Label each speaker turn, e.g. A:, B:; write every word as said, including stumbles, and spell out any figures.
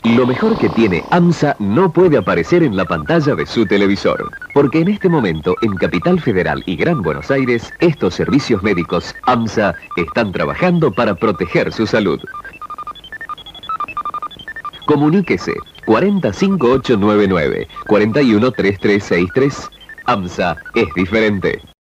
A: Lo mejor que tiene AMSA no puede aparecer en la pantalla de su televisor, porque en este momento en Capital Federal y Gran Buenos Aires, estos servicios médicos AMSA están trabajando para proteger su salud. Comuníquese cuarenta cinco ocho noventa y nueve, cuarenta y uno treinta y tres sesenta y tres. AMSA es diferente.